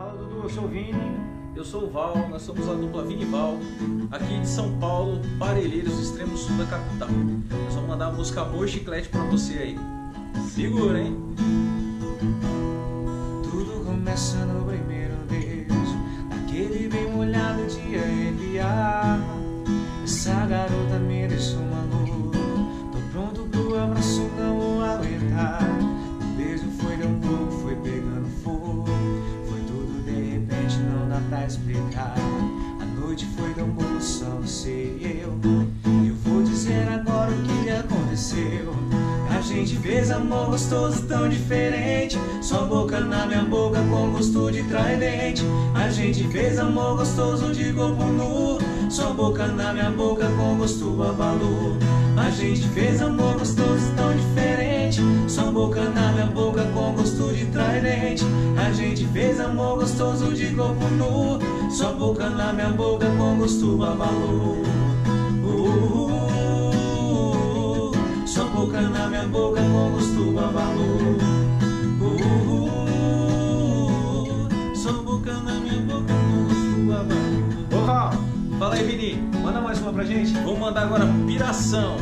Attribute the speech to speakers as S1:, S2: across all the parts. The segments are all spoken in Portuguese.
S1: Fala, Dudu, eu sou o Vini.
S2: Eu sou o Val, nós somos a dupla Vini e Val, aqui de São Paulo, Parelheiros, extremo sul da capital. Nós vamos mandar a música Amor Chiclete pra você aí. Segura, hein?
S3: Tudo começa no primeiro beijo, naquele bem molhado dia enviar. Essa garota me deixou maluco, tô pronto pro abraço, não vou aguentar. O beijo foi de um pouco, foi pegando fogo, foi tudo de repente, não dá pra explicar. A noite foi tão boa, só você e eu vou dizer agora o que aconteceu. A gente fez amor gostoso tão diferente, sua boca na minha boca com gosto de tridente. A gente fez amor gostoso de corpo nu, sua boca na minha boca com gosto babalu. A gente fez amor gostoso tão diferente, sua boca na minha boca com gosto de tridente. A gente fez amor gostoso de corpo nu, sua boca na minha boca com gosto babalu. Sua boca na minha boca com gosto babalu. Sua boca na minha boca com gosto babalu.
S1: Ô Val,
S2: Fala aí, Vini.
S1: manda mais uma pra gente.
S2: Vamos mandar agora Piração.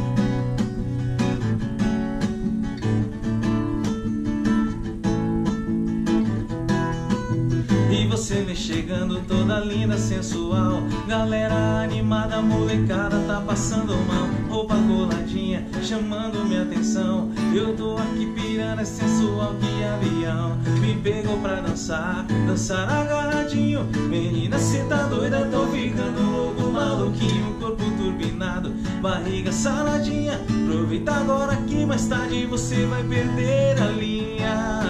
S2: E você me chegando toda linda, sensual. Galera animada, molecada tá passando mal. Roupa coladinha, chamando minha atenção. Eu tô aqui pirando, é sensual que avião. Me pegou pra dançar, dançar agarradinho. Menina, cê tá doida, tô ficando louco, maluquinho. Corpo turbinado, barriga saladinha. Aproveita agora que mais tarde você vai perder a linha.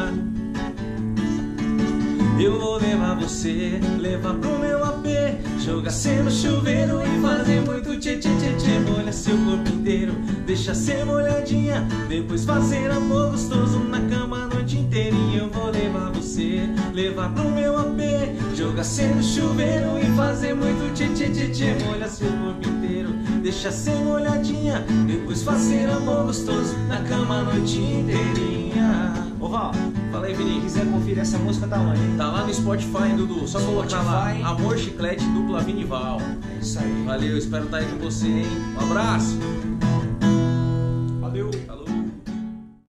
S2: Eu vou levar você, levar pro meu AP, jogar cê no chuveiro e fazer muito tchê tchê tchê tchê. Molha seu corpo inteiro, deixa cê molhadinha, depois fazer amor gostoso na cama a noite inteirinha. Eu vou levar você, levar pro meu AP, jogar cê no chuveiro e fazer muito tchê tchê tchê tchê. Molha seu corpo inteiro, deixa cê molhadinha, depois fazer amor gostoso na cama a noite inteirinha.
S1: Ô Val,
S2: Fala aí,
S1: quem
S2: Vini.
S1: quiser conferir essa música tá onde?
S2: Tá lá no Spotify, Dudu. Só colocar lá
S3: Spotify.
S2: Amor Chiclete, dupla Vini e Val.
S3: É isso aí.
S2: Valeu, espero estar aí com você, hein? Um abraço!